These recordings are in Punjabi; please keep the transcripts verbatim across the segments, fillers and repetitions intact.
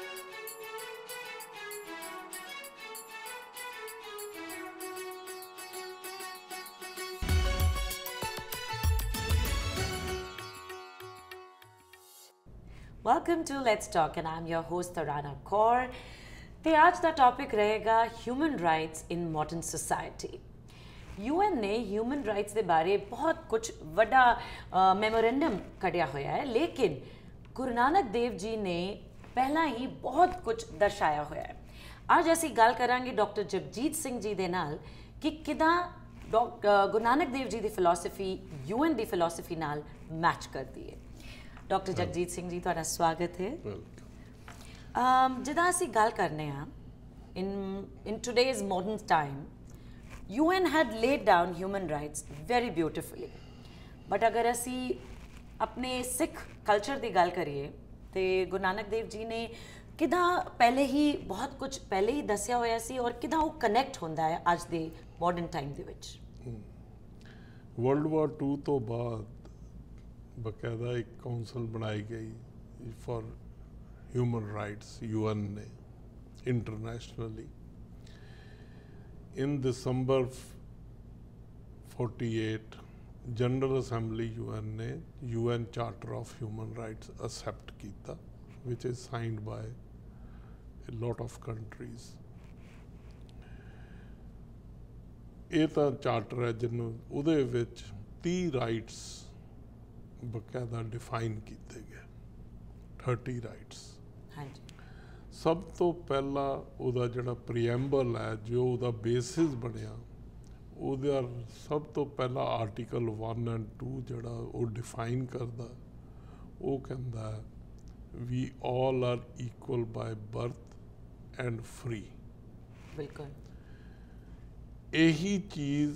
Welcome to Let's Talk and I'm your host Tarana Kaur. ਤੇ ਅੱਜ ਦਾ ਟੌਪਿਕ ਰਹੇਗਾ human rights in modern society. U N ਨੇ ਹਿਊਮਨ ਰਾਈਟਸ ਦੇ ਬਾਰੇ ਬਹੁਤ ਕੁਝ ਵੱਡਾ ਮੈਮੋਰੈਂਡਮ ਕੱਢਿਆ ਹੋਇਆ ਹੈ, ਲੇਕਿਨ ਗੁਰੂ ਨਾਨਕ ਦੇਵ ਜੀ ਨੇ ਪਹਿਲਾਂ ਹੀ ਬਹੁਤ ਕੁਝ ਦਰਸਾਇਆ ਹੋਇਆ ਹੈ। ਅੱਜ ਅਸੀਂ ਗੱਲ ਕਰਾਂਗੇ ਡਾਕਟਰ ਜਗਜੀਤ ਸਿੰਘ ਜੀ ਦੇ ਨਾਲ ਕਿ ਕਿੱਦਾਂ ਗੁਰੂ ਨਾਨਕ ਦੇਵ ਜੀ ਦੀ ਫਿਲਾਸਫੀ ਯੂ ਐਨ ਦੀ ਫਿਲਾਸਫੀ ਨਾਲ ਮੈਚ ਕਰਦੀ ਹੈ। ਡਾਕਟਰ ਜਗਜੀਤ ਸਿੰਘ ਜੀ, ਤੁਹਾਡਾ ਸਵਾਗਤ ਹੈ। ਜਿੱਦਾਂ ਅਸੀਂ ਗੱਲ ਕਰਨੇ ਹਾਂ in in today's modern time, U N had laid down human rights very beautifully, but ਅਗਰ ਅਸੀਂ ਆਪਣੇ ਸਿੱਖ ਕਲਚਰ ਦੀ ਗੱਲ ਕਰੀਏ ਤਾਂ ਗੁਰੂ ਨਾਨਕ ਦੇਵ ਜੀ ਨੇ ਕਿੱਦਾਂ ਪਹਿਲੇ ਹੀ ਬਹੁਤ ਕੁਝ ਪਹਿਲੇ ਹੀ ਦੱਸਿਆ ਹੋਇਆ ਸੀ ਔਰ ਕਿੱਦਾਂ ਉਹ ਕਨੈਕਟ ਹੁੰਦਾ ਹੈ ਅੱਜ ਦੇ ਮਾਡਰਨ ਟਾਈਮ ਦੇ ਵਿੱਚ। ਵਰਲਡ ਵਾਰ ਟੂ ਤੋਂ ਬਾਅਦ ਬਕਾਇਦਾ ਇੱਕ ਕੌਂਸਲ ਬਣਾਈ ਗਈ for human rights, U N ਨੇ internationally. In December forty eight general assembly U N ਨੇ U N charter of human rights accept ਕੀਤਾ, which is signed by a lot of countries। ਇਹ ਤਾਂ ਚਾਰਟਰ ਹੈ ਜਿਹਨੂੰ ਉਹਦੇ ਵਿੱਚ ਤੀਹ ਰਾਈਟਸ ਬਕਾਇਦਾ ਡਿਫਾਈਨ ਕੀਤੇ ਗਏ, ਥਰਟੀ ਰਾਈਟਸ। ਹਾਂਜੀ। ਸਭ ਤੋਂ ਪਹਿਲਾਂ ਉਹਦਾ ਜਿਹੜਾ ਪ੍ਰੀਐਂਬਲ ਹੈ, ਜੋ ਉਹਦਾ ਬੇਸਿਸ ਬਣਿਆ, ਉਹਦਾ ਸਭ ਤੋਂ ਪਹਿਲਾ ਆਰਟੀਕਲ ਵਨ ਐਂਡ ਟੂ ਜਿਹੜਾ ਉਹ ਡਿਫਾਈਨ ਕਰਦਾ, ਉਹ ਕਹਿੰਦਾ we all are equal by birth and free. ਬਿਲਕੁਲ ਇਹੀ ਚੀਜ਼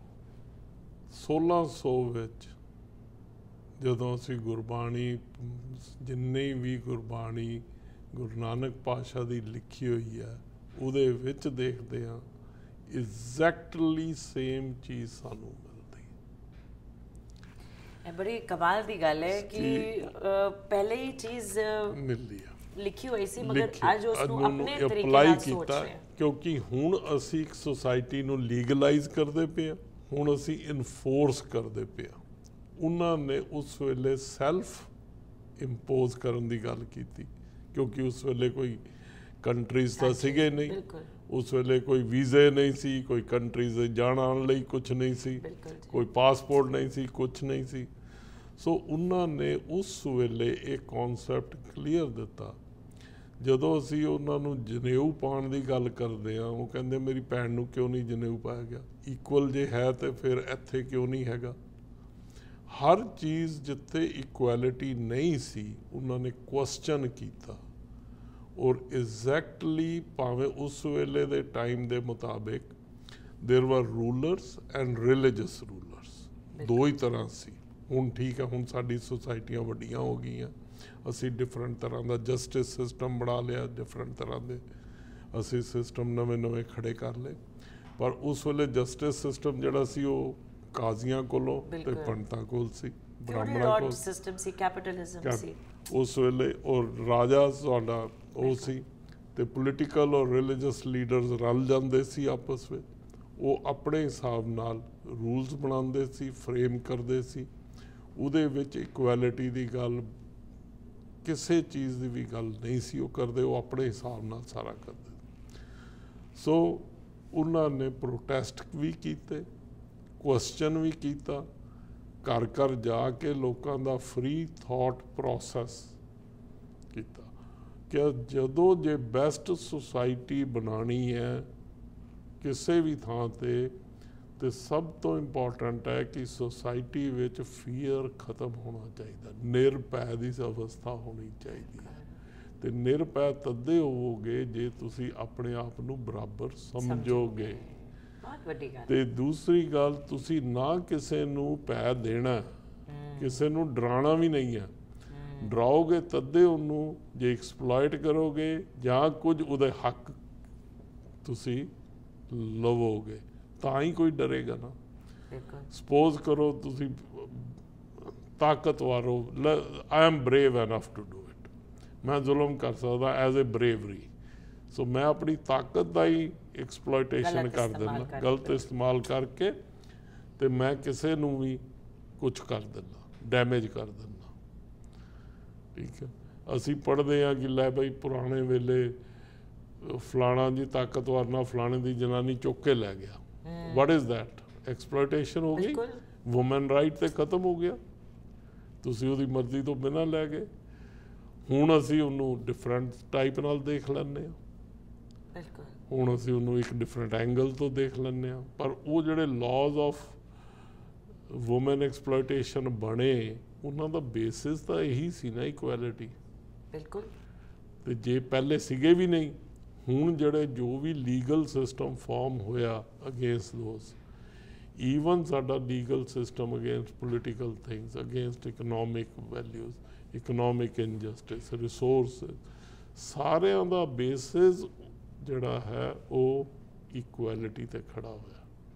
ਸੋਲਾਂ ਸੌ ਵਿੱਚ ਜਦੋਂ ਅਸੀਂ ਗੁਰਬਾਣੀ, ਜਿੰਨੀ ਵੀ ਗੁਰਬਾਣੀ ਗੁਰੂ ਨਾਨਕ ਪਾਤਸ਼ਾਹ ਦੀ ਲਿਖੀ ਹੋਈ ਹੈ, ਉਹਦੇ ਵਿੱਚ ਦੇਖਦੇ ਹਾਂ ਐਗਜ਼ੈਕਟਲੀ ਸੇਮ ਚੀਜ਼ ਸਾਨੂੰ ਮਿਲਦੀ। ਇਹ ਬੜੀ ਕਮਾਲ ਦੀ ਗੱਲ ਹੈ ਕਿ ਪਹਿਲੇ ਹੀ ਚੀਜ਼ ਮਿਲਦੀ ਹੈ, ਲਿਖੀ ਹੋਈ ਸੀ, ਮਗਰ ਅੱਜ ਉਸ ਨੂੰ ਆਪਣੇ ਤਰੀਕੇ ਅਪਲਾਈ ਨਾਲ ਸੋਚ ਕੀਤਾ। ਰਹੇ ਹਾਂ। ਕਿਉਂਕਿ ਹੁਣ ਅਸੀਂ ਇੱਕ ਸੁਸਾਇਟੀ ਨੂੰ ਲੀਗਲਾਈਜ਼ ਕਰਦੇ ਪਏ ਹਾਂ, ਹੁਣ ਅਸੀਂ ਇਨਫੋਰਸ ਕਰਦੇ ਪਏ ਹਾਂ। ਉਹਨਾਂ ਨੇ ਉਸ ਵੇਲੇ ਸੈਲਫ ਇੰਪੋਜ਼ ਕਰਨ ਦੀ ਗੱਲ ਕੀਤੀ, ਕਿਉਂਕਿ ਉਸ ਵੇਲੇ ਕੋਈ ਕੰਟਰੀਜ਼ ਤਾਂ ਸੀਗੇ ਨਹੀਂ, ਉਸ ਵੇਲੇ ਕੋਈ ਵੀਜ਼ੇ ਨਹੀਂ ਸੀ, ਕੋਈ ਕੰਟਰੀਜ਼ ਦੇ ਜਾਣ ਆਉਣ ਲਈ ਕੁਛ ਨਹੀਂ ਸੀ, ਕੋਈ ਪਾਸਪੋਰਟ ਨਹੀਂ ਸੀ, ਕੁਛ ਨਹੀਂ ਸੀ। ਸੋ ਉਹਨਾਂ ਨੇ ਉਸ ਵੇਲੇ ਇਹ ਕੌਨਸੈਪਟ ਕਲੀਅਰ ਦਿੱਤਾ। ਜਦੋਂ ਅਸੀਂ ਉਹਨਾਂ ਨੂੰ ਜਨੇਊ ਪਾਉਣ ਦੀ ਗੱਲ ਕਰਦੇ ਹਾਂ, ਉਹ ਕਹਿੰਦੇ ਮੇਰੀ ਭੈਣ ਨੂੰ ਕਿਉਂ ਨਹੀਂ ਜਨੇਊ ਪਾਇਆ ਗਿਆ? ਇਕੁਅਲ ਜੇ ਹੈ ਤਾਂ ਫਿਰ ਇੱਥੇ ਕਿਉਂ ਨਹੀਂ ਹੈਗਾ? ਹਰ ਚੀਜ਼ ਜਿੱਥੇ ਇਕੁਐਲਿਟੀ ਨਹੀਂ ਸੀ, ਉਹਨਾਂ ਨੇ ਕੁਐਸਚਨ ਕੀਤਾ ਔਰ ਐਗਜ਼ੈਕਟਲੀ ਭਾਵੇਂ ਉਸ ਵੇਲੇ ਦੇ ਟਾਈਮ ਦੇ ਮੁਤਾਬਿਕ ਦੇਰ ਵਰ ਰੂਲਰਸ ਐਂਡ ਰਿਲੀਜੀਅਸ ਰੂਲਰਸ, ਦੋ ਹੀ ਤਰ੍ਹਾਂ ਸੀ। ਹੁਣ ਠੀਕ ਹੈ, ਹੁਣ ਸਾਡੀ ਸੁਸਾਇਟੀਆਂ ਵੱਡੀਆਂ ਹੋ ਗਈਆਂ, ਅਸੀਂ ਡਿਫਰੈਂਟ ਤਰ੍ਹਾਂ ਦਾ ਜਸਟਿਸ ਸਿਸਟਮ ਬਣਾ ਲਿਆ, ਡਿਫਰੈਂਟ ਤਰ੍ਹਾਂ ਦੇ ਅਸੀਂ ਸਿਸਟਮ ਨਵੇਂ ਨਵੇਂ ਖੜੇ ਕਰ ਲਏ। ਪਰ ਉਸ ਵੇਲੇ ਜਸਟਿਸ ਸਿਸਟਮ ਜਿਹੜਾ ਸੀ ਉਹ ਕਾਜ਼ੀਆਂ ਕੋਲੋਂ ਤੇ ਪੰਡਤਾਂ ਕੋਲ ਸੀ, ਬ੍ਰਾਹਮਣਾਂ ਕੋਲ ਸਿਸਟਮ ਸੀ, ਕੈਪੀਟਲਿਜ਼ਮ ਸੀ ਉਸ ਵੇਲੇ। ਔਰ ਰਾਜਾ ਸਾਡਾ ਉਹ ਸੀ ਤੇ ਪੋਲੀਟੀਕਲ ਔਰ ਰਿਲੀਜੀਅਸ ਲੀਡਰਸ ਰਲ ਜਾਂਦੇ ਸੀ ਆਪਸ ਵਿੱਚ, ਉਹ ਆਪਣੇ ਹਿਸਾਬ ਨਾਲ ਰੂਲਸ ਬਣਾਉਂਦੇ ਸੀ, ਫਰੇਮ ਕਰਦੇ ਸੀ। ਉਹਦੇ ਵਿੱਚ ਇਕੁਐਲਿਟੀ ਦੀ ਗੱਲ, ਕਿਸੇ ਚੀਜ਼ ਦੀ ਵੀ ਗੱਲ ਨਹੀਂ ਸੀ ਉਹ ਕਰਦੇ, ਉਹ ਆਪਣੇ ਹਿਸਾਬ ਨਾਲ ਸਾਰਾ ਕਰਦੇ। ਸੋ ਉਹਨਾਂ ਨੇ ਪ੍ਰੋਟੈਸਟ ਵੀ ਕੀਤੇ, ਕੁਐਸਚਨ ਵੀ ਕੀਤਾ, ਘਰ ਘਰ ਜਾ ਕੇ ਲੋਕਾਂ ਦਾ ਫਰੀ ਥਾਟ ਪ੍ਰੋਸੈਸ ਕੀਤਾ ਕਿ ਜਦੋਂ ਜੇ ਬੈਸਟ ਸੁਸਾਇਟੀ ਬਣਾਉਣੀ ਹੈ ਕਿਸੇ ਵੀ ਥਾਂ 'ਤੇ, ਤੇ ਸਭ ਤੋਂ ਇੰਪੋਰਟੈਂਟ ਹੈ ਕਿ ਸੁਸਾਇਟੀ ਵਿੱਚ ਫੀਅਰ ਖਤਮ ਹੋਣਾ ਚਾਹੀਦਾ, ਨਿਰਭੈ ਦੀ ਅਵਸਥਾ ਹੋਣੀ ਚਾਹੀਦੀ ਹੈ। ਤੇ ਨਿਰਭੈ ਤਦੇ ਹੋਵੋਗੇ ਜੇ ਤੁਸੀਂ ਆਪਣੇ ਆਪ ਨੂੰ ਬਰਾਬਰ ਸਮਝੋਗੇ। ਤੇ ਦੂਸਰੀ ਗੱਲ, ਤੁਸੀਂ ਨਾ ਕਿਸੇ ਨੂੰ ਭੈ ਦੇਣਾ, ਕਿਸੇ ਨੂੰ ਡਰਾਉਣਾ ਵੀ ਨਹੀਂ ਹੈ। ਡਰਾਓਗੇ ਤਦੇ ਉਹਨੂੰ, ਜੇ ਐਕਸਪਲੋਇਟ ਕਰੋਗੇ ਜਾਂ ਕੁਝ ਉਹਦੇ ਹੱਕ ਤੁਸੀਂ ਲਵੋਗੇ ਤਾਂ ਹੀ ਕੋਈ ਡਰੇਗਾ ਨਾ। ਸਪੋਜ਼ ਕਰੋ ਤੁਸੀਂ ਤਾਕਤਵਰ ਹੋ, I am brave enough to do it, मैं जुल्म कर सकदा एज ए ब्रेवरी। सो मैं अपनी ताकत का ही एक्सप्लोइटेशन कर देना, गलत इस्तेमाल करके तो मैं किसी नूं भी कुछ कर देना, डैमेज कर देना। ठीक है, असी पढ़ते हैं कि लै बई पुराने वेले फलाना जी ताकतवर ना फलाने की जनानी चुक के लै गया। What is that? एक्सप्लोइटेशन हो गई, वुमन राइट तो खत्म हो गया, तुसी उहदी मर्जी तो बिना लै गए। हुण असी उन्होंने डिफरेंट टाइप नाल देख लैंदे आ, हुण असी उन्होंने एक डिफरेंट एंगल तो देख लैंदे आ। पर वो जिहड़े लॉज ऑफ वुमन एक्सप्लोइटेशन बने उन्हां दा बेसिस तो यही सी ना, इक्वैलिटी। बिल्कुल। तो जे पहले सिगे भी नहीं, हुण जिहड़े जो भी लीगल सिस्टम फॉर्म होया अगेंस्ट दोस, ईवन साडा legal system against political things, against economic values, economic injustice, resource, सारिਆਂ ਦਾ बेसिस ਜਿਹੜਾ है वो इक्वैलिटी ते खड़ा होया।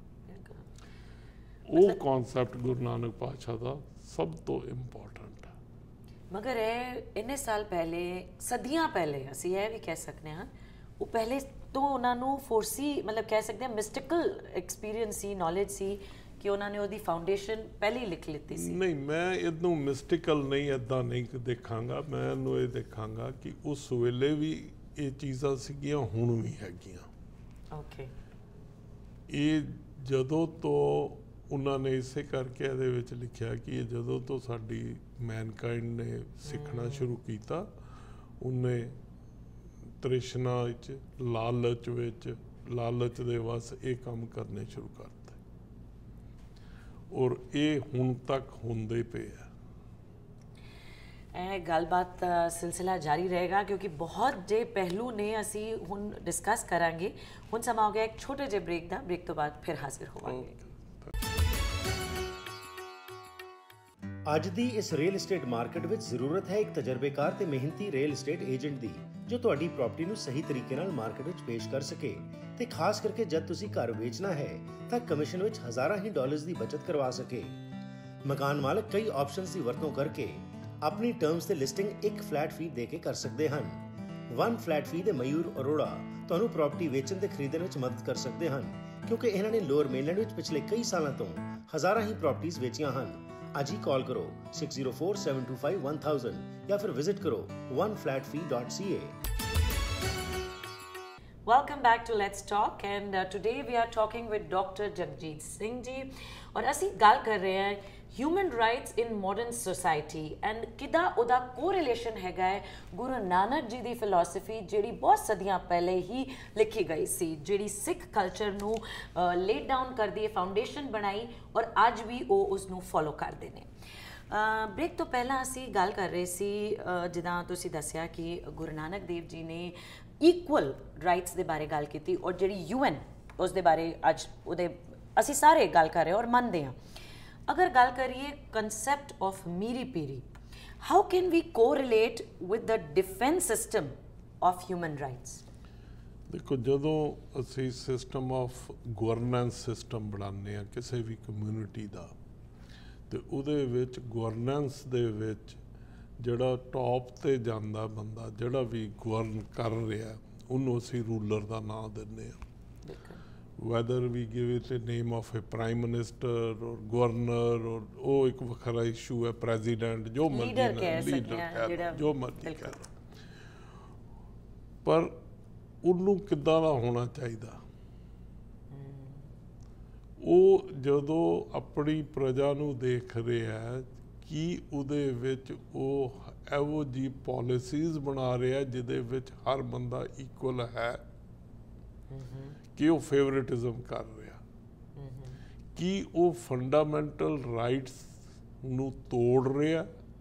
वो कॉन्सैप्ट गुरु नानक पातशाह का सब तो इंपॉर्टेंट है। मगर ਇਹ ਇੰਨੇ ਸਾਲ ਪਹਿਲੇ, ਸਦੀਆਂ ਪਹਿਲੇ ਅਸੀਂ ਇਹ ਵੀ ਕਹਿ ਸਕਦੇ ਹਾਂ, ਉਹ ਪਹਿਲੇ ਤੋਂ ਉਹਨਾਂ ਨੂੰ ਫੋਰਸੀ, ਮਤਲਬ ਕਹਿ ਸਕਦੇ ਹਾਂ ਮਿਸਟੀਕਲ ਐਕਸਪੀਰੀਅੰਸ ਸੀ, ਨੌਲੇਜ ਸੀ ਕਿ ਉਹਨਾਂ ਨੇ ਉਹਦੀ ਫਾਊਂਡੇਸ਼ਨ ਪਹਿਲੇ ਹੀ ਲਿਖ ਲਿੱਤੀ ਸੀ। ਨਹੀਂ, ਮੈਂ ਇਹਨੂੰ ਮਿਸਟੀਕਲ ਨਹੀਂ ਇੱਦਾਂ ਨਹੀਂ ਦੇਖਾਂਗਾ, ਮੈਂ ਇਹਨੂੰ ਇਹ ਦੇਖਾਂਗਾ ਕਿ ਉਸ ਵੇਲੇ ਵੀ ਇਹ ਚੀਜ਼ਾਂ ਸੀਗੀਆਂ, ਹੁਣ ਵੀ ਹੈਗੀਆਂ। ਓਕੇ। ਇਹ ਜਦੋਂ ਤੋਂ ਉਹਨਾਂ ਨੇ ਇਸੇ ਕਰਕੇ ਇਹਦੇ ਵਿੱਚ ਲਿਖਿਆ ਕਿ ਇਹ ਜਦੋਂ ਤੋਂ ਸਾਡੀ ਮੈਨਕਾਇੰਡ ਨੇ ਸਿੱਖਣਾ ਸ਼ੁਰੂ ਕੀਤਾ, ਉਹਨੇ ਤ੍ਰਿਸ਼ਨਾ ਵਿੱਚ, ਲਾਲਚ ਵਿੱਚ, ਲਾਲਚ ਦੇ ਵਸ ਇਹ ਕੰਮ ਕਰਨੇ ਸ਼ੁਰੂ ਕਰਤੇ, ਔਰ ਇਹ ਹੁਣ ਤੱਕ ਹੁੰਦੇ ਪਏ ਆ। ਇਹ ਗੱਲਬਾਤ ਦਾ ਸਿਲਸਿਲਾ ਜਾਰੀ ਰਹੇਗਾ ਕਿਉਂਕਿ ਬਹੁਤ ਜੇ ਪਹਿਲੂ ਨੇ ਅਸੀਂ ਹੁਣ ਡਿਸਕਸ ਕਰਾਂਗੇ। ਹੁਣ ਸਮਾਂ ਹੋ ਗਿਆ ਇੱਕ ਛੋਟੇ ਜਿਹੇ ਬ੍ਰੇਕ ਦਾ, ਬ੍ਰੇਕ ਤੋਂ ਬਾਅਦ ਫਿਰ ਹਾਜ਼ਰ ਹੋਵਾਂਗੇ। ਅੱਜ ਦੀ ਇਸ ਰੀਅਲ ਏਸਟੇਟ ਮਾਰਕੀਟ ਵਿੱਚ ਜ਼ਰੂਰਤ ਹੈ ਇੱਕ ਤਜਰਬੇਕਾਰ ਤੇ ਮਿਹਨਤੀ ਰੀਅਲ ਏਸਟੇਟ ਏਜੰਟ ਦੀ, ਜੋ ਤੁਹਾਡੀ ਪ੍ਰਾਪਰਟੀ ਨੂੰ ਸਹੀ ਤਰੀਕੇ ਨਾਲ ਮਾਰਕੀਟ ਵਿੱਚ ਪੇਸ਼ ਕਰ ਸਕੇ ਤੇ ਖਾਸ ਕਰਕੇ ਜਦ ਤੁਸੀਂ ਘਰ ਵੇਚਣਾ ਹੈ ਤਾਂ ਕਮਿਸ਼ਨ ਵਿੱਚ ਹਜ਼ਾਰਾਂ ਹੀ ਡਾਲਰਸ ਦੀ ਬਚਤ ਕਰਵਾ ਸਕੇ। ਮਕਾਨ ਮਾਲਕ ਕਈ ਆਪਸ਼ਨਸ ਦੀ ਵਰਤੋਂ ਕਰਕੇ ਆਪਣੀ ਟਰਮਸ ਤੇ ਲਿਸਟਿੰਗ ਇੱਕ ਫਲੈਟ ਫੀ ਦੇ ਕੇ ਕਰ ਸਕਦੇ ਹਨ। ਵਨ ਫਲੈਟ ਫੀ ਦੇ ਮਯੂਰ ਅਰੋੜਾ ਤੁਹਾਨੂੰ ਪ੍ਰਾਪਰਟੀ ਵੇਚਣ ਤੇ ਖਰੀਦਣ ਵਿੱਚ ਮਦਦ ਕਰ ਸਕਦੇ ਹਨ, ਕਿਉਂਕਿ ਇਹਨਾਂ ਨੇ ਲੋਅਰ ਮੇਨਲੈਂਡ ਵਿੱਚ ਪਿਛਲੇ ਕਈ ਸਾਲਾਂ ਤੋਂ ਹਜ਼ਾਰਾਂ ਹੀ ਪ੍ਰਾਪਰਟੀਆਂ ਵੇਚੀਆਂ ਹਨ। ਅੱਜ ਹੀ ਕਾਲ ਕਰੋ six zero four seven two five one thousand ਜਾਂ ਫਿਰ ਵਿਜ਼ਿਟ ਕਰੋ one flat fee dot c a। Welcome back to Let's Talk and uh, today we are talking with Doctor Jagjit Singh ji और ਅਸੀਂ ਗੱਲ ਕਰ ਰਹੇ ਹਾਂ human rights in modern society and ਕਿੱਦਾਂ ਉਹਦਾ ਕੋਰਿਲੇਸ਼ਨ ਹੈਗਾ ਹੈ ਗੁਰੂ ਨਾਨਕ ਜੀ ਦੀ ਫਿਲਾਸਫੀ, ਜਿਹੜੀ ਬਹੁਤ ਸਦੀਆਂ ਪਹਿਲੇ ਹੀ ਲਿਖੀ ਗਈ ਸੀ, ਜਿਹੜੀ ਸਿੱਖ ਕਲਚਰ ਨੂੰ ਲੇਡ ਡਾਊਨ ਕਰਦੀ ਹੈ, ਫਾਊਂਡੇਸ਼ਨ ਬਣਾਈ ਔਰ ਅੱਜ ਵੀ ਉਹ ਉਸ ਨੂੰ ਫੋਲੋ ਕਰਦੇ ਨੇ। ਬ੍ਰੇਕ ਤੋਂ ਪਹਿਲਾਂ ਅਸੀਂ ਗੱਲ ਕਰ ਰਹੇ ਸੀ, ਜਿੱਦਾਂ ਤੁਸੀਂ ਦੱਸਿਆ ਕਿ ਗੁਰੂ ਨਾਨਕ ਦੇਵ ਜੀ ਨੇ ਇਕੁਅਲ ਰਾਈਟਸ ਦੇ ਬਾਰੇ ਗੱਲ ਕੀਤੀ ਔਰ ਜਿਹੜੀ ਯੂ ਐਨ ਉਸ ਦੇ ਬਾਰੇ ਅੱਜ ਉਹਦੇ ਅਸੀਂ ਸਾਰੇ ਗੱਲ ਕਰ ਰਹੇ ਔਰ ਮੰਨਦੇ ਹਾਂ। अगर गल करिए concept of Miri Piri, how can we correlate with the defence system of human rights? देखो, जदों असी सिस्टम ऑफ गवर्नेंस सिस्टम बनाने आ किसी भी कम्यूनिटी का, तो उहदे विच गवर्नेंस दे विच जिहड़ा टॉप ते जांदा बंदा जिहड़ा भी गवर्न कर रहा उहनूं असी रूलर का नाम दिंदे आ। whether we give it a name of a prime minister or governor or वो एक वखरा इशू है, president जो मर्जी ना लीडर कह जो मर्जी कह, पर उन्नू किद्दां दा होना चाहिए। वो जदों अपनी प्रजा नू देख रहे है कि उहदे विच वो एवो जी पॉलिसीज़ बना रहे हैं जिहदे विच हर बंदा इक्वल है कि वो फेवरेटिज्म कर रहा, कि वो फंडामेंटल राइट्स नू तोड़ रहा।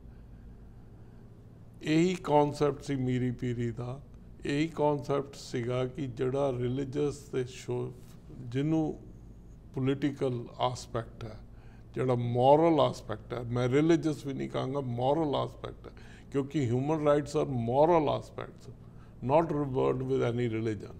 यही कॉन्सैप्ट सी मीरी पीरी का, यही कॉन्सैप्ट सीगा कि जड़ा रिलीजियस ते शो जिन्हों पोलिटिकल आसपैक्ट है, जड़ा मॉरल आसपैक्ट है, मैं रिलीजियस भी नहीं कहूँगा, मॉरल आसपैक्ट है, क्योंकि human rights are moral aspects, not revered with any religion.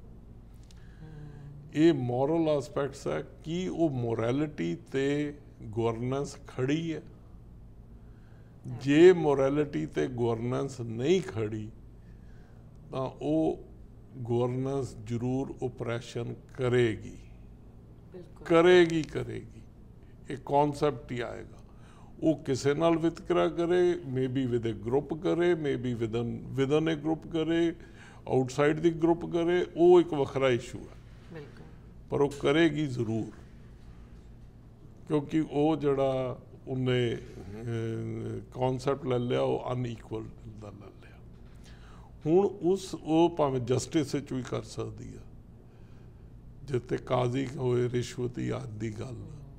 ये मॉरल आसपैक्ट्स है कि वो मोरैलिटी ते गवर्नेंस खड़ी है, जे मोरैलिटी ते गवर्नेंस नहीं खड़ी तो वो गवर्नेंस जरूर ओपरैशन करेगी करेगी करेगी एक कॉन्सैप्ट ही आएगा। वो किसी नाल वितकरा करे, may be with a group करे, may be within within a group करे, आउटसाइड द ग्रुप करे, वो एक वखरा इशू है, पर वो करेगी जरूर, क्योंकि वो जड़ा उन्हें कॉन्सैप्ट ले लिया वो अनईक्वल दा ले लिया। हुण उस वो भावें जस्टिस भी कर सकती है, जिते काजी होए रिश्वती आदि गल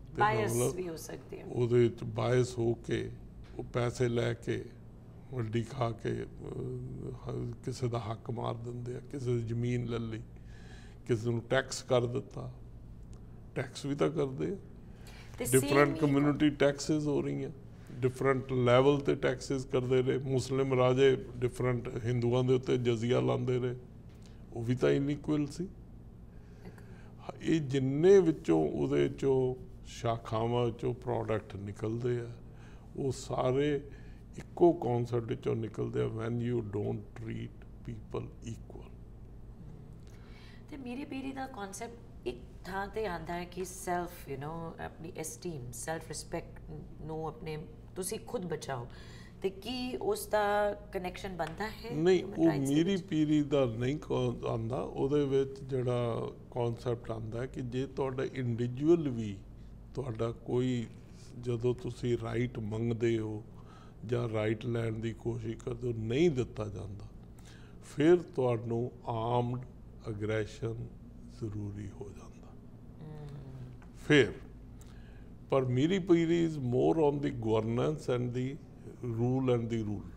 मतलब बायस हो के वो पैसे लैके वड्डी खा के किसी का हक मार देंगे, किसी की जमीन ले ली, किसी को टैक्स कर दिता, टैक्स भी तो करते डिफरेंट कम्यूनिटी टैक्सिस हो रही हैं, डिफरेंट लैवल ते टैक्सिस करते रहे। मुस्लिम राजे डिफरेंट हिंदुओं के उत्ते जजिया लाते रहे, वो भी तो इनइक्वल सी। ये जिन्ने विचों उहदे चों शाखावां चों प्रोडक्ट निकलते हैं वो सारे इक्को कॉन्सैप्ट चों निकलते हैं, when you don't treat people equal. ते मेरी पीढ़ी का कॉन्सैप्ट एक थां ते आंदा है कि सैल्फ यू नो अपनी एस्टीम सैल्फ रिस्पैक्ट नू अपने तुसी खुद बचाओ, ते की उसका कनैक्शन बनता है? नहीं, वो मेरी पीढ़ी का नहीं आंदा, उहदे विच जिहड़ा कॉन्सैप्ट आंदा है कि जे तुहाडा इंडिविजुअल भी तुहाडा कोई जदों तुसी राइट मंगदे हो जां राइट लैण की कोशिश करते हो नहीं दिता जाता, फिर तुहानूं आर्मड अग्रैशन जरूरी हो जाता। फिर पर मेरी पीढ़ी is more on the governance and the rule and the rule,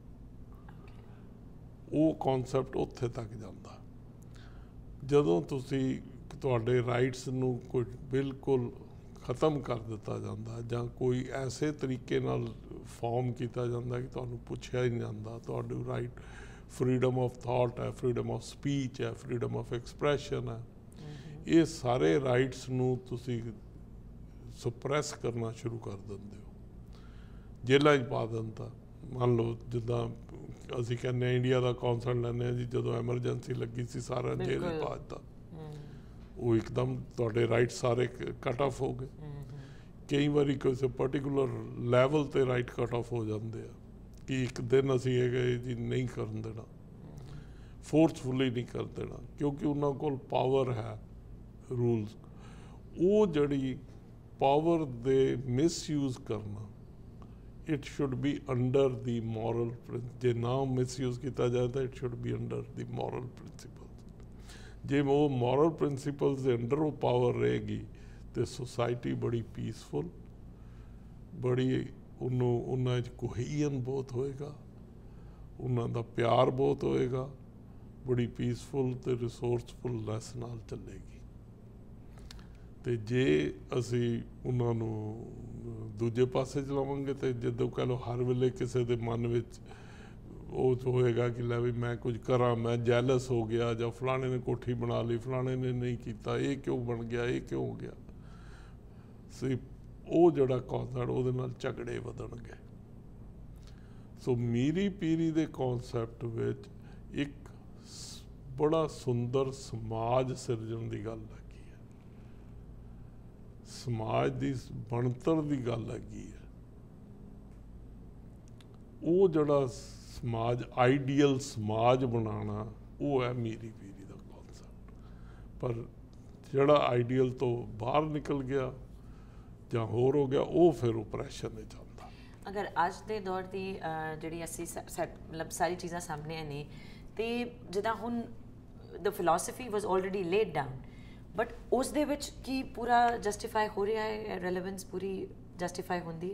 वो कॉन्सैप्ट उत्थे तक जाता। जदों तुसी तुहाडे राइट्स नूं कोई बिल्कुल खत्म कर दिता जाता जां कोई ऐसे तरीके नाल फॉर्म किया जाता कि तुहानूं पुछया ही नहीं जाता, तुहाडू राइट फ्रीडम ऑफ थॉट है, फ्रीडम ऑफ स्पीच है, फ्रीडम ऑफ एक्सप्रैशन है, ये सारे राइट्स नूं तुसी सप्रैस करना शुरू कर देंदे हो, जेलां च पा दिंदा। मान लो जिद्दां असीं कहने इंडिया का कॉन्सर्ट लैंदे जी, जदों एमरजेंसी लगी सी सारा जेल च पा दित्ता, वो एकदम तुहाडे राइट सारे कट ऑफ हो गए। कई बारी किसी पर्टिकुलर लैवल ते राइट कट ऑफ हो जाते हैं कि एक दिन असीं ये गए जी नहीं करन देना, फोर्सफुली नहीं कर देना, क्योंकि उन्होंने कोल पावर है रूल्स। वो जड़ी पावर दे मिसयूज करना, it should be under the moral principle. जे ना मिसयूज किया जाए तो it should be under the moral principle. जे वो मॉरल प्रिंसिपल्स के अंडर वो पावर रहेगी तो सोसाइटी बड़ी पीसफुल, बड़ी उन्होंने कोहीजन बहुत होएगा, उन्होंने प्यार बहुत होएगा, बड़ी पीसफुल तो रिसोर्सफुलनैस नाल चलेगी। तो जे असी उन्होंने दूजे पासे चलावांगे तो जदों कह लो हर वेले किसी के मन में वो होएगा कि लै भी मैं कुछ करा, मैं जैलस हो गया, ਜਾਂ फलाने ने कोठी बना ली, फलाने ने नहीं किया, ये क्यों बन गया, ये क्यों हो गया, सिर्फ वो जड़ा कॉन्सैप्ट वो झगड़े वधणगे। सो मेरी पीढ़ी के कॉन्सैप्ट विच एक बड़ा सुंदर समाज सिरजण की गल हैगी है, समाज की बनतर की गल हैगी है। वो जड़ा समाज आइडियल समाज बनाना वो है मेरी पीढ़ी का कॉन्सैप्ट, पर जड़ा आइडियल तो बाहर निकल गया ਜਾਂ होर हो गया वो फिर ओपरैशन नहीं चाहता। अगर अज के दौर की जी असी मतलब सारी चीज़ा सामने ने तो जिदा हुण the philosophy was already laid down, but उस दे विच की पूरा जस्टिफाई हो रहा है, रेलेवेंस पूरी जस्टिफाई होंदी?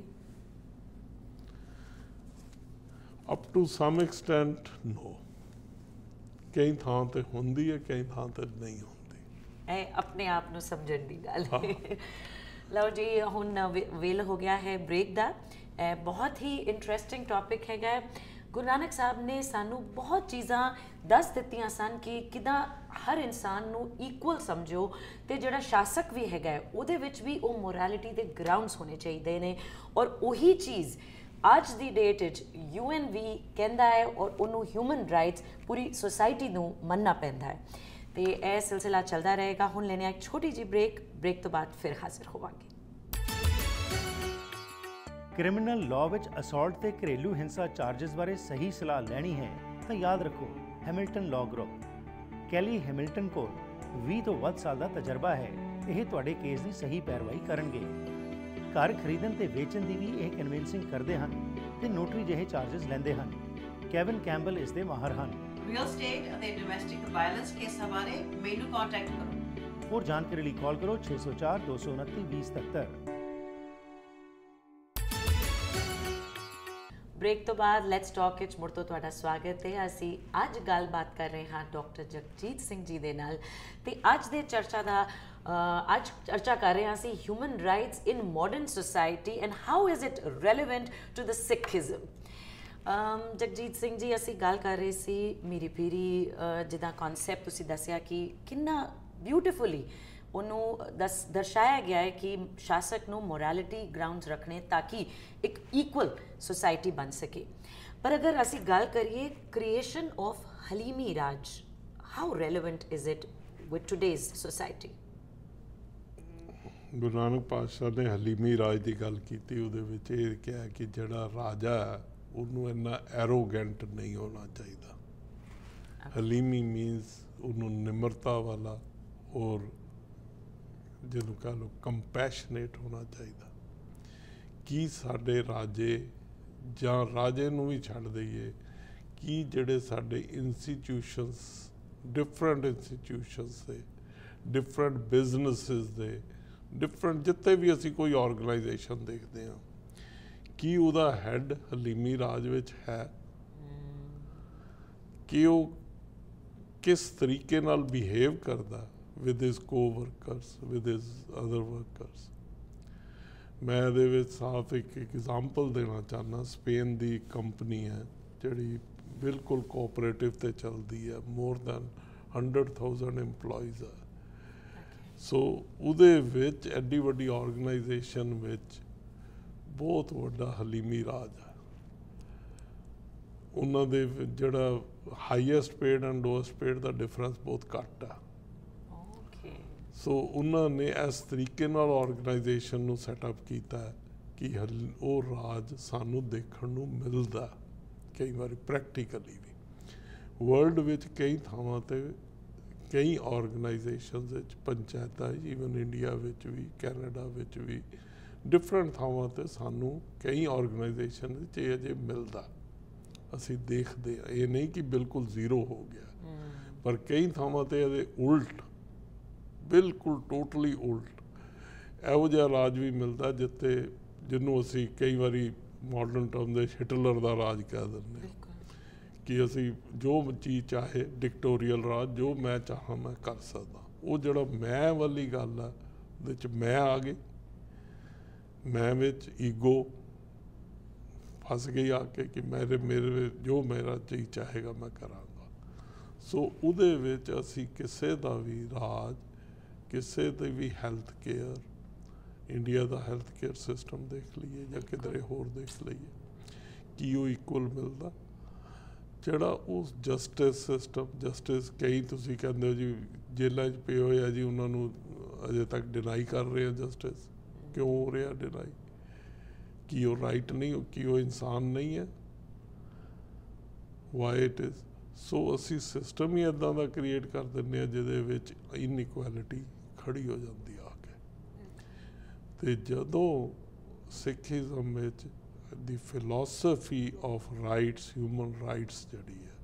Up to some extent no, कई थां ते होंदी है, कई थां ते नहीं होंदी। ए अपने आप नूं समझण दी गल है। लो जी हुण वेल हो गया है ब्रेक का। बहुत ही इंटरेस्टिंग टॉपिक है। गुरु नानक साहब ने सानू बहुत चीज़ां दस दित्तियां सन कि किदां हर इंसान नू इक्वल समझो, तो जिहड़ा शासक भी है उहदे विच भी वो मोरालिटी के ग्राउंड्स होने चाहिए ने, और उही चीज़ ਅੱਜ ਦੀ ਡੇਟ ਵਿੱਚ ਯੂ ਐਨ ਵੀ ਕਹਿੰਦਾ ਹੈ ਔਰ ਉਹਨੂੰ ਹਿਊਮਨ ਰਾਈਟਸ ਪੂਰੀ ਸੋਸਾਇਟੀ ਨੂੰ ਮੰਨਣਾ ਪੈਂਦਾ ਹੈ ਤੇ ਇਹ ਸਿਲਸਿਲਾ ਚੱਲਦਾ ਰਹੇਗਾ। ਹੁਣ ਲੈਣੇ ਆ ਇੱਕ ਛੋਟੀ ਜਿਹੀ ਬ੍ਰੇਕ, ਬ੍ਰੇਕ ਤੋਂ ਬਾਅਦ ਫਿਰ ਹਾਜ਼ਰ ਹੋਵਾਂਗੇ। ਕ੍ਰਿਮੀਨਲ ਲਾਅ ਵਿੱਚ ਅਸੌਲਟ ਤੇ ਘਰੇਲੂ ਹਿੰਸਾ ਚਾਰजेस ਬਾਰੇ ਸਹੀ ਸਲਾਹ ਲੈਣੀ ਹੈ ਤਾਂ ਯਾਦ ਰੱਖੋ Hamilton law group. Kelly Hamilton ਕੋਲ ਵੀਹ ਤੋਂ ਵੱਧ ਸਾਲ ਦਾ ਤਜਰਬਾ ਹੈ। ਇਹ ਤੁਹਾਡੇ ਕੇਸ ਦੀ ਸਹੀ ਪੈਰਵਾਈ ਕਰਨਗੇ। ਘਰ ਖਰੀਦਣ ਤੇ ਵੇਚਣ ਦੀ ਵੀ ਇਹ ਕਨਵਿੰਸਿੰਗ ਕਰਦੇ ਹਨ ਤੇ ਨੋਟਰੀ ਜਿਹੇ ਚਾਰजेस ਲੈਂਦੇ ਹਨ। ਕੈਵਨ ਕੈਂਪਬਲ ਇਸ ਦੇ ਮਾਹਰ ਹਨ। ਰੀਅਲ ਸਟੇਟ ਅਤੇ ਡੋਮੈਸਟਿਕ ਵਾਇਲੈਂਸ ਕੇਸਾਂ ਬਾਰੇ ਮੈਨੂੰ ਕੰਟੈਕਟ ਕਰੋ। ਹੋਰ ਜਾਣਕਾਰੀ ਲਈ ਕਾਲ ਕਰੋ ਛੇ ਸੌ ਚਾਰ ਦੋ ਸੌ ਉਨੱਤੀ ਵੀਹ ਸਤੱਤਰ। ਬ੍ਰੇਕ ਤੋਂ ਬਾਅਦ ਲੈਟਸ ਟਾਕ ਵਿੱਚ ਮੁੜ ਤੋਂ ਤੁਹਾਡਾ ਸਵਾਗਤ ਹੈ। ਅਸੀਂ ਅੱਜ ਗੱਲਬਾਤ ਕਰ ਰਹੇ ਹਾਂ ਡਾਕਟਰ ਜਗਜੀਤ ਸਿੰਘ ਜੀ ਦੇ ਨਾਲ ਤੇ ਅੱਜ ਦੇ ਚਰਚਾ ਦਾ ਅੱਜ ਚਰਚਾ ਕਰ ਰਹੇ ਹਾਂ ਅਸੀਂ human rights in modern society and how is it relevant to the Sikhism. Jagjit Singh ji, ਅਸੀਂ ਗੱਲ ਕਰ ਰਹੇ ਸੀ ਮੀਰੀ ਪੀਰੀ ਜਿੱਦਾਂ ਕਨਸੈਪਟ ਤੁਸੀਂ ਦੱਸਿਆ ਕਿ ਕਿੰਨਾ ਬਿਊਟੀਫੁਲੀ ਉਹਨੂੰ ਦਸ ਦਰਸਾਇਆ ਗਿਆ ਹੈ ਕਿ ਸ਼ਾਸਕ ਨੂੰ ਮੋਰੈਲਿਟੀ ਗਰਾਊਂਡਸ ਰੱਖਣੇ ਤਾਂ ਕਿ ਇੱਕ ਇਕੁਅਲ ਸੋਸਾਇਟੀ ਬਣ ਸਕੇ। ਪਰ ਅਗਰ ਅਸੀਂ ਗੱਲ ਕਰੀਏ ਕ੍ਰੀਏਸ਼ਨ ਆਫ ਹਲੀਮੀ ਰਾਜ, how relevant is it with today's society? Guru Nanak ਪਾਤਸ਼ਾਹ ਨੇ ਹਲੀਮੀ ਰਾਜ ਦੀ ਗੱਲ ਕੀਤੀ। ਉਹਦੇ ਵਿੱਚ ਇਹ ਕਿਹਾ ਕਿ ਜਿਹੜਾ ਰਾਜਾ ਉਹਨੂੰ ਇੰਨਾ ਐਰੋਗੈਂਟ ਨਹੀਂ ਹੋਣਾ ਚਾਹੀਦਾ। ਹਲੀਮੀ ਮੀਨਸ ਉਹਨੂੰ ਨਿਮਰਤਾ ਵਾਲਾ ਔਰ ਜਿਹਨੂੰ ਕਹ ਲਓ ਕੰਪੈਸ਼ਨੇਟ ਹੋਣਾ ਚਾਹੀਦਾ। ਕੀ ਸਾਡੇ ਰਾਜੇ ਜਾਂ ਰਾਜੇ ਨੂੰ ਵੀ ਛੱਡ ਦਈਏ ਕਿ ਜਿਹੜੇ ਸਾਡੇ ਇੰਸਟੀਟਿਊਸ਼ਨਸ ਡਿਫਰੈਂਟ ਇੰਸਟੀਟਿਊਸ਼ਨਸ ਦੇ ਡਿਫਰੈਂਟ ਬਿਜ਼ਨਸਿਸ ਦੇ ਡਿਫਰੈਂਟ ਜਿੱਥੇ ਵੀ ਅਸੀਂ ਕੋਈ ਆਰਗੇਨਾਈਜੇਸ਼ਨ ਦੇਖਦੇ ਹਾਂ ਕੀ ਉਹਦਾ ਹੈਡ ਹਲੀਮੀ ਰਾਜ ਵਿੱਚ ਹੈ? ਕਿ ਉਹ ਕਿਸ ਤਰੀਕੇ ਨਾਲ ਬਿਹੇਵ ਕਰਦਾ with his co-workers, with his other workers? ਮੈਂ ਇਹਦੇ ਵਿੱਚ ਸਾਫ਼ ਇੱਕ ਐਗਜ਼ਾਮਪਲ ਦੇਣਾ ਚਾਹੁੰਦਾ। ਸਪੇਨ ਦੀ ਕੰਪਨੀ ਹੈ ਜਿਹੜੀ ਬਿਲਕੁਲ ਕੋਆਪਰੇਟਿਵ 'ਤੇ ਚੱਲਦੀ ਹੈ, more than hundred thousand employees ਆ। ਸੋ ਉਹਦੇ ਵਿੱਚ ਐਡੀ ਵੱਡੀ ਆਰਗੇਨਾਈਜੇਸ਼ਨ ਵਿੱਚ ਬਹੁਤ ਵੱਡਾ ਹਲੀਮੀ ਰਾਜ ਹੈ। ਉਹਨਾਂ ਦੇ ਜਿਹੜਾ highest paid and lowest paid ਦਾ ਡਿਫਰੈਂਸ ਬਹੁਤ ਘੱਟ ਆ। ਸੋ ਉਹਨਾਂ ਨੇ ਇਸ ਤਰੀਕੇ ਨਾਲ ਆਰਗੇਨਾਈਜੇਸ਼ਨ ਨੂੰ ਸੈਟਅਪ ਕੀਤਾ ਕਿ ਉਹ ਰਾਜ ਸਾਨੂੰ ਦੇਖਣ ਨੂੰ ਮਿਲਦਾ ਕਈ ਵਾਰੀ ਪ੍ਰੈਕਟੀਕਲੀ ਵੀ। ਵਰਲਡ ਵਿੱਚ ਕਈ ਥਾਵਾਂ 'ਤੇ ਕਈ ਆਰਗੇਨਾਈਜੇਸ਼ਨਸ ਵਿੱਚ ਪੰਚਾਇਤਾਂ, ਈਵਨ ਇੰਡੀਆ ਵਿੱਚ ਵੀ ਕੈਨੇਡਾ ਵਿੱਚ ਵੀ ਡਿਫਰੈਂਟ ਥਾਵਾਂ 'ਤੇ ਸਾਨੂੰ ਕਈ ਆਰਗੇਨਾਈਜੇਸ਼ਨ ਵਿੱਚ ਇਹ ਅਜੇ ਮਿਲਦਾ, ਅਸੀਂ ਦੇਖਦੇ ਹਾਂ। ਇਹ ਨਹੀਂ ਕਿ ਬਿਲਕੁਲ ਜ਼ੀਰੋ ਹੋ ਗਿਆ, ਪਰ ਕਈ ਥਾਵਾਂ 'ਤੇ ਇਹਦੇ ਉਲਟ, ਬਿਲਕੁਲ ਟੋਟਲੀ ਉਲਟ ਇਹੋ ਜਿਹਾ ਰਾਜ ਵੀ ਮਿਲਦਾ ਜਿੱਥੇ ਜਿਹਨੂੰ ਅਸੀਂ ਕਈ ਵਾਰੀ ਮਾਡਰਨ ਟਰਮ ਦੇ ਹਿਟਲਰ ਦਾ ਰਾਜ ਕਹਿ ਦਿੰਦੇ ਕਿ ਅਸੀਂ ਜੋ ਚੀਜ਼ ਚਾਹੇ ਡਿਕਟੋਰੀਅਲ ਰਾਜ, ਜੋ ਮੈਂ ਚਾਹਾਂ ਮੈਂ ਕਰ ਸਕਦਾ। ਉਹ ਜਿਹੜਾ ਮੈਂ ਵਾਲੀ ਗੱਲ ਆ ਉਹਦੇ 'ਚ ਮੈਂ ਆ ਗਈ, ਮੈਂ ਵਿੱਚ ਈਗੋ ਫਸ ਗਈ ਆ ਕੇ ਕਿ ਮੇਰੇ ਮੇਰੇ ਜੋ ਮੇਰਾ ਚੀਜ਼ ਚਾਹੇਗਾ ਮੈਂ ਕਰਾਂਗਾ। ਸੋ ਉਹਦੇ ਵਿੱਚ ਅਸੀਂ ਕਿਸੇ ਦਾ ਵੀ ਰਾਜ, ਕਿਸੇ ਦੀ ਵੀ ਹੈਲਥ ਕੇਅਰ, ਇੰਡੀਆ ਦਾ ਹੈਲਥ ਕੇਅਰ ਸਿਸਟਮ ਦੇਖ ਲਈਏ ਜਾਂ ਕਿਧਰੇ ਹੋਰ ਦੇਖ ਲਈਏ, ਕੀ ਉਹ ਇਕੁਅਲ ਮਿਲਦਾ? ਜਿਹੜਾ ਉਸ ਜਸਟਿਸ ਸਿਸਟਮ, ਜਸਟਿਸ ਕਈ ਤੁਸੀਂ ਕਹਿੰਦੇ ਹੋ ਜੀ ਜੇਲ੍ਹਾਂ 'ਚ ਪਏ ਹੋਏ ਆ ਜੀ, ਉਹਨਾਂ ਨੂੰ ਅਜੇ ਤੱਕ ਡਿਨਾਈ ਕਰ ਰਹੇ ਆ ਜਸਟਿਸ। ਕਿਉਂ ਹੋ ਰਿਹਾ ਡਿਨਾਈ? ਕੀ ਉਹ ਰਾਈਟ ਨਹੀਂ, ਕੀ ਉਹ ਇਨਸਾਨ ਨਹੀਂ ਹੈ? ਵਾਈ ਇਟ ਇਜ਼ ਸੋ ਅਸੀਂ ਸਿਸਟਮ ਹੀ ਇੱਦਾਂ ਦਾ ਕ੍ਰੀਏਟ ਕਰ ਦਿੰਦੇ ਹਾਂ ਜਿਹਦੇ ਵਿੱਚ ਇਨਇਕੁਐਲਿਟੀ ਖੜੀ ਹੋ ਜਾਂਦੀ ਆ ਕੇ। ਅਤੇ ਜਦੋਂ ਸਿੱਖੀਜ਼ਮ ਵਿੱਚ ਦੀ philosophy of rights, human rights ਜਿਹੜੀ ਹੈ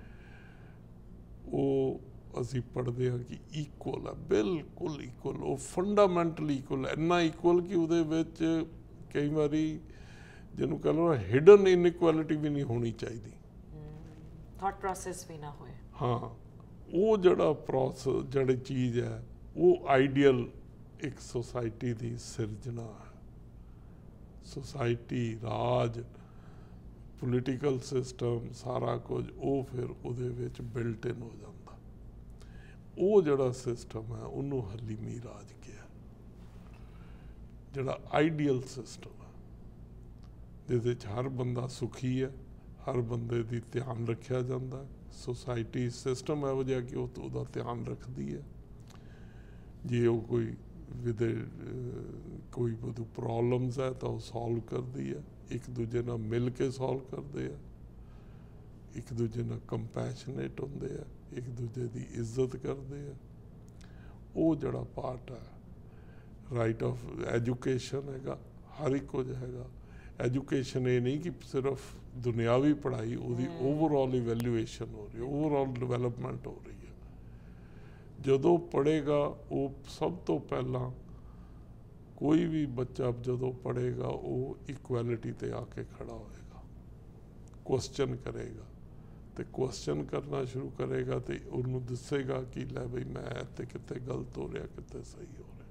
ਉਹ ਅਸੀਂ ਪੜ੍ਹਦੇ ਹਾਂ ਕਿ ਇਕੁਅਲ ਹੈ, ਬਿਲਕੁਲ ਇਕੁਅਲ, ਉਹ ਫੰਡਾਮੈਂਟਲੀ ਇਕੁਅਲ, ਇੰਨਾ ਇਕੁਅਲ ਕਿ ਉਹਦੇ ਵਿੱਚ ਕਈ ਵਾਰੀ ਜਿਹਨੂੰ ਕਹਿ ਲਓ ਹਿਡਨ ਇਨਇਕੁਐਲਿਟੀ ਵੀ ਨਹੀਂ ਹੋਣੀ ਚਾਹੀਦੀ। ਥਾਟ ਪ੍ਰੋਸੈਸ ਵੀ ਨਾ ਹੋਏ। ਹਾਂ, ਉਹ ਜਿਹੜਾ ਪ੍ਰੋਸੈਸ ਜਿਹੜੀ ਚੀਜ਼ ਹੈ ਉਹ ਆਈਡੀਅਲ ਇੱਕ ਸੁਸਾਇਟੀ ਦੀ ਸਿਰਜਣਾ ਹੈ। ਸੁਸਾਇਟੀ, ਰਾਜ, ਪੋਲੀਟੀਕਲ ਸਿਸਟਮ, ਸਾਰਾ ਕੁਝ ਉਹ ਫਿਰ ਉਹਦੇ ਵਿੱਚ ਬਿਲਟ ਇਨ ਹੋ ਜਾਂਦਾ। ਉਹ ਜਿਹੜਾ ਸਿਸਟਮ ਹੈ ਉਹਨੂੰ ਹਲੀਮੀ ਰਾਜ ਕਿਹਾ, ਜਿਹੜਾ ਆਈਡੀਅਲ ਸਿਸਟਮ ਹੈ। ਜਿਹਦੇ 'ਚ ਹਰ ਬੰਦਾ ਸੁਖੀ ਹੈ, ਹਰ ਬੰਦੇ ਦੀ ਧਿਆਨ ਰੱਖਿਆ ਜਾਂਦਾ ਹੈ। ਸੁਸਾਇਟੀ ਸਿਸਟਮ ਇਹੋ ਜਿਹਾ ਕਿ ਉਹ ਉਹਦਾ ਧਿਆਨ ਰੱਖਦੀ ਹੈ। ਜੇ ਉਹ ਕੋਈ ਵਿਦੇ ਕੋਈ ਉਹਨੂੰ ਪ੍ਰੋਬਲਮਸ ਹੈ ਤਾਂ ਉਹ ਸੋਲਵ ਕਰਦੀ ਹੈ, ਇੱਕ ਦੂਜੇ ਨਾਲ ਮਿਲ ਕੇ ਸੋਲਵ ਕਰਦੇ ਆ, ਇੱਕ ਦੂਜੇ ਨਾਲ ਕੰਪੈਸ਼ਨੇਟ ਹੁੰਦੇ ਆ, ਇੱਕ ਦੂਜੇ ਦੀ ਇੱਜ਼ਤ ਕਰਦੇ ਆ। ਉਹ ਜਿਹੜਾ ਪਾਰਟ ਹੈ ਰਾਈਟ ਆਫ ਐਜੂਕੇਸ਼ਨ ਹੈਗਾ, ਹਰ ਇੱਕ ਕੁਝ ਹੈਗਾ। ਐਜੂਕੇਸ਼ਨ ਇਹ ਨਹੀਂ ਕਿ ਸਿਰਫ ਦੁਨਿਆਵੀ ਪੜ੍ਹਾਈ, ਉਹਦੀ ਓਵਰਆਲ ਇਵੈਲੂਏਸ਼ਨ ਹੋ ਰਹੀ ਹੈ, ਓਵਰਆਲ ਡਿਵੈਲਪਮੈਂਟ ਹੋ ਰਹੀ ਹੈ। ਜਦੋਂ ਪੜ੍ਹੇਗਾ ਉਹ ਸਭ ਤੋਂ ਪਹਿਲਾਂ ਕੋਈ ਵੀ ਬੱਚਾ ਜਦੋਂ ਪੜ੍ਹੇਗਾ ਉਹ ਇਕੁਐਲਿਟੀ 'ਤੇ ਆ ਕੇ ਖੜਾ ਹੋਏਗਾ, ਕੁਐਸਚਨ ਕਰੇਗਾ, ਅਤੇ ਕੁਐਸਚਨ ਕਰਨਾ ਸ਼ੁਰੂ ਕਰੇਗਾ ਅਤੇ ਉਹਨੂੰ ਦੱਸੇਗਾ ਕਿ ਲੈ ਬਈ ਮੈਂ ਇੱਥੇ ਕਿਤੇ ਗਲਤ ਹੋ ਰਿਹਾ, ਕਿਤੇ ਸਹੀ ਹੋ ਰਿਹਾ।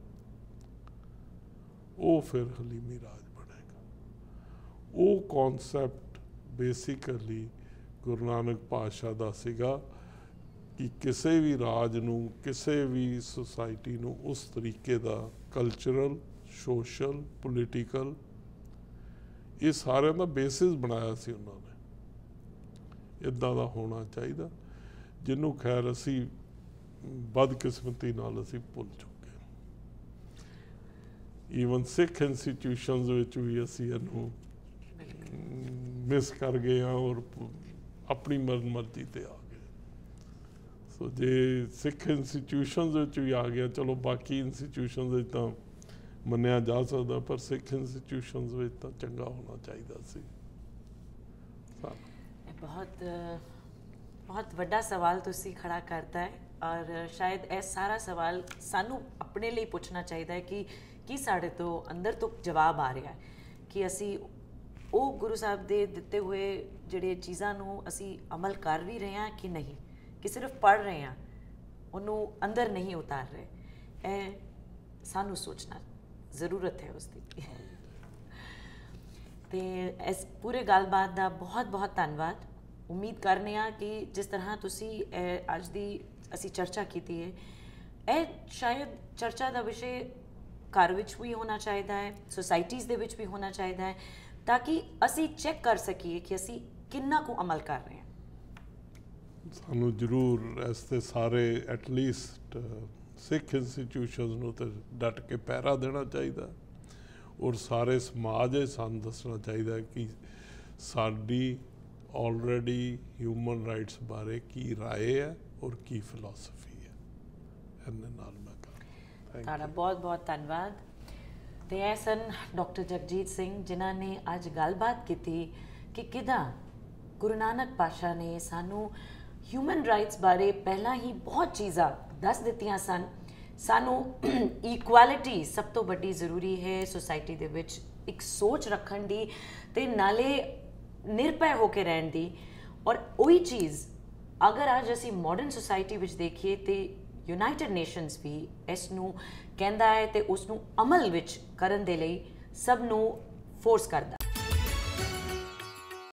ਉਹ ਫਿਰ ਹਲੀਮੀ ਰਾਜ ਬਣੇਗਾ। ਉਹ ਕੌਨਸੈਪਟ ਬੇਸਿਕਲੀ ਗੁਰੂ ਨਾਨਕ ਪਾਤਸ਼ਾਹ ਦਾ ਸੀਗਾ ਕਿ ਕਿਸੇ ਵੀ ਰਾਜ ਨੂੰ, ਕਿਸੇ ਵੀ ਸੁਸਾਇਟੀ ਨੂੰ ਉਸ ਤਰੀਕੇ ਦਾ ਕਲਚਰਲ, ਸੋਸ਼ਲ, ਪੋਲੀਟੀਕਲ, ਇਹ ਸਾਰਿਆਂ ਦਾ ਬੇਸਿਸ ਬਣਾਇਆ ਸੀ ਉਹਨਾਂ ਨੇ। ਇੱਦਾਂ ਦਾ ਹੋਣਾ ਚਾਹੀਦਾ, ਜਿਹਨੂੰ ਖੈਰ ਅਸੀਂ ਬਦਕਿਸਮਤੀ ਨਾਲ ਅਸੀਂ ਭੁੱਲ ਚੁੱਕੇ ਹਾਂ। ਈਵਨ ਸਿੱਖ ਇੰਸਟੀਟਿਊਸ਼ਨਸ ਵਿੱਚ ਵੀ ਅਸੀਂ ਇਹਨੂੰ ਮਿਸ ਕਰ ਗਏ ਹਾਂ ਔਰ ਆਪਣੀ ਮਰਜ਼ੀ 'ਤੇ ਆ ਗਏ। ਸੋ ਜੇ ਸਿੱਖ ਇੰਸਟੀਟਿਊਸ਼ਨਸ ਵਿੱਚ ਵੀ ਆ ਗਿਆ, ਚਲੋ ਬਾਕੀ ਇੰਸਟੀਟਿਊਸ਼ਨਸ ਵਿੱਚ ਤਾਂ ਮੰਨਿਆ ਜਾ ਸਕਦਾ, ਪਰ ਸਿੱਖ ਇੰਸਟੀਟਿਊਸ਼ਨਸ ਵਿੱਚ ਤਾਂ ਚੰਗਾ ਹੋਣਾ ਚਾਹੀਦਾ ਸੀ। ਬਹੁਤ ਬਹੁਤ ਵੱਡਾ ਸਵਾਲ ਤੁਸੀਂ ਖੜਾ ਕਰਤਾ ਹੈ, ਔਰ ਸ਼ਾਇਦ ਇਹ ਸਾਰਾ ਸਵਾਲ ਸਾਨੂੰ ਆਪਣੇ ਲਈ ਪੁੱਛਣਾ ਚਾਹੀਦਾ ਹੈ ਕਿ ਕੀ ਸਾਡੇ ਤੋਂ ਅੰਦਰ ਤੋਂ ਜਵਾਬ ਆ ਰਿਹਾ ਹੈ ਕਿ ਅਸੀਂ ਉਹ ਗੁਰੂ ਸਾਹਿਬ ਦੇ ਦਿੱਤੇ ਹੋਏ ਜਿਹੜੇ ਚੀਜ਼ਾਂ ਨੂੰ ਅਸੀਂ ਅਮਲ ਕਰ ਵੀ ਰਹੇ ਹਾਂ ਕਿ ਨਹੀਂ, ਕਿ ਸਿਰਫ ਪੜ੍ਹ ਰਹੇ ਹਾਂ, ਉਹਨੂੰ ਅੰਦਰ ਨਹੀਂ ਉਤਾਰ ਰਹੇ। ਇਹ ਸਾਨੂੰ ਸੋਚਣਾ ਜ਼ਰੂਰਤ ਹੈ ਉਸਦੀ। ਤੇ ਇਸ ਪੂਰੇ ਗੱਲਬਾਤ ਦਾ ਬਹੁਤ ਬਹੁਤ ਧੰਨਵਾਦ। ਉਮੀਦ ਕਰਨੇ ਆ ਕਿ ਜਿਸ ਤਰ੍ਹਾਂ ਤੁਸੀਂ ਅੱਜ ਦੀ ਅਸੀਂ ਚਰਚਾ ਕੀਤੀ ਹੈ, ਇਹ ਸ਼ਾਇਦ ਚਰਚਾ ਦਾ ਵਿਸ਼ੇ ਘਰ ਵਿੱਚ ਵੀ ਹੋਣਾ ਚਾਹੀਦਾ ਹੈ, ਸੁਸਾਇਟੀਜ਼ ਦੇ ਵਿੱਚ ਵੀ ਹੋਣਾ ਚਾਹੀਦਾ ਹੈ, ਤਾਂ ਕਿ ਅਸੀਂ ਚੈੱਕ ਕਰ ਸਕੀਏ ਕਿ ਅਸੀਂ ਕਿੰਨਾ ਕੁ ਅਮਲ ਕਰ ਰਹੇ ਹਾਂ। ਸਾਨੂੰ ਜ਼ਰੂਰ ਇਸ 'ਤੇ ਸਾਰੇ ਐਟਲੀਸਟ ਸਿੱਖ ਇੰਸਟੀਟਿਊਸ਼ਨਸ ਨੂੰ ਤਾਂ ਡਟ ਕੇ ਪਹਿਰਾ ਦੇਣਾ ਚਾਹੀਦਾ, ਔਰ ਸਾਰੇ ਸਮਾਜ ਇਹ ਸਾਨੂੰ ਦੱਸਣਾ ਚਾਹੀਦਾ ਕਿ ਸਾਡੀ ਆਲਰੇਡੀ ਹਿਊਮਨ ਰਾਈਟਸ ਬਾਰੇ ਕੀ ਰਾਏ ਹੈ ਔਰ ਕੀ ਫਿਲਾਸਫੀ ਹੈ। ਇਹਦੇ ਨਾਲ ਮੈਂ ਕਰਾਂ ਤੁਹਾਡਾ ਬਹੁਤ ਬਹੁਤ ਧੰਨਵਾਦ। ਤੇ ਇਹ ਸਨ ਡਾਕਟਰ ਜਗਜੀਤ ਸਿੰਘ, ਜਿਨ੍ਹਾਂ ਨੇ ਅੱਜ ਗੱਲਬਾਤ ਕੀਤੀ ਕਿ ਕਿੱਦਾਂ ਗੁਰੂ ਨਾਨਕ ਪਾਤਸ਼ਾਹ ਨੇ ਸਾਨੂੰ ਹਿਊਮਨ ਰਾਈਟਸ ਬਾਰੇ ਪਹਿਲਾਂ ਹੀ ਬਹੁਤ ਚੀਜ਼ਾਂ ਦੱਸ ਦਿੱਤੀਆਂ ਸਨ। ਸਾਨੂੰ ਇਕੁਐਲਿਟੀ ਸਭ ਤੋਂ ਵੱਡੀ ਜ਼ਰੂਰੀ ਹੈ ਸੁਸਾਇਟੀ ਦੇ ਵਿੱਚ, ਇੱਕ ਸੋਚ ਰੱਖਣ ਦੀ ਅਤੇ ਨਾਲੇ ਨਿਰਭੈ ਹੋ ਕੇ ਰਹਿਣ ਦੀ। ਔਰ ਉਹੀ ਚੀਜ਼ ਅਗਰ ਅੱਜ ਅਸੀਂ ਮਾਡਰਨ ਸੁਸਾਇਟੀ ਵਿੱਚ ਦੇਖੀਏ ਤਾਂ ਯੂਨਾਈਟਿਡ ਨੇਸ਼ਨਸ ਵੀ ਇਸ ਨੂੰ ਕਹਿੰਦਾ ਹੈ ਅਤੇ ਉਸ ਨੂੰ ਅਮਲ ਵਿੱਚ ਕਰਨ ਦੇ ਲਈ ਸਭ ਨੂੰ ਫੋਰਸ ਕਰਦਾ।